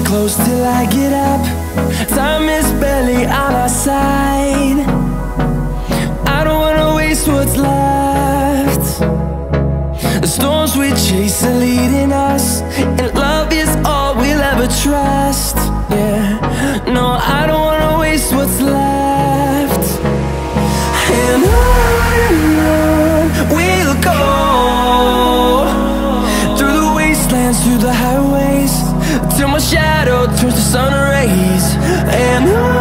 close till I get up. Time is barely on our side. I don't wanna waste what's left. The storms we chase are leading us, and love is all we'll ever trust. Yeah, no, I don't wanna waste what's left. And on we'll go, through the wastelands, through the highways, till my shadow turns to sun rays. And on